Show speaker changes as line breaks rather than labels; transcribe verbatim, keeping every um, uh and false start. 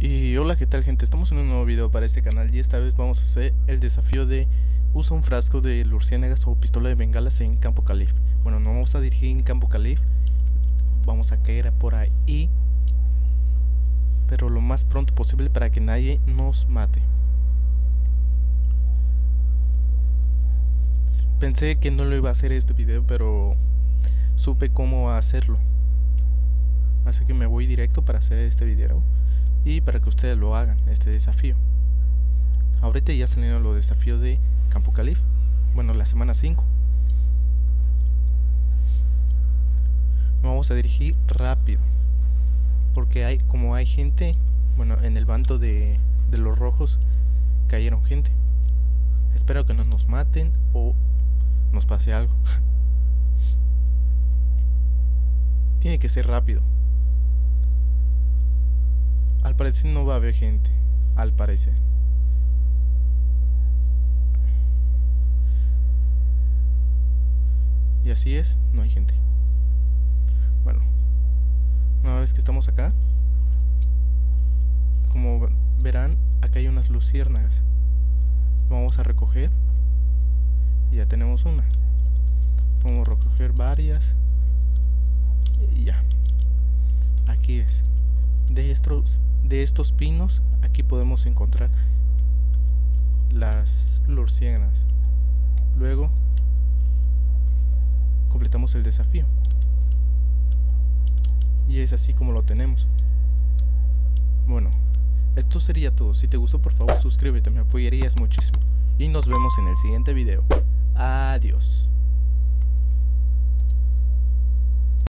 Y hola, ¿qué tal, gente? Estamos en un nuevo video para este canal y esta vez vamos a hacer el desafío de usa un frasco de luciérnagas o pistola de bengalas en Campo Calif. Bueno, no vamos a dirigir en Campo Calif, vamos a caer por ahí, pero lo más pronto posible para que nadie nos mate. Pensé que no lo iba a hacer este video, pero supe cómo hacerlo, así que me voy directo para hacer este video y para que ustedes lo hagan, este desafío. Ahorita ya salieron los desafíos de Campo Calif, bueno, la semana cinco. Vamos a dirigir rápido porque hay, como hay gente, bueno, en el bando de, de los rojos cayeron gente. Espero que no nos maten o nos pase algo. Tiene que ser rápido. Al parecer no va a haber gente, al parecer. Y así es, no hay gente. Bueno, una vez que estamos acá, como verán, acá hay unas luciérnagas. Vamos a recoger y ya tenemos una. Podemos recoger varias y ya. Aquí es. De estos, de estos pinos, aquí podemos encontrar las luciérnagas. Luego completamos el desafío y es así como lo tenemos. Bueno, esto sería todo. Si te gustó, por favor suscríbete, me apoyarías muchísimo y nos vemos en el siguiente video. Adiós.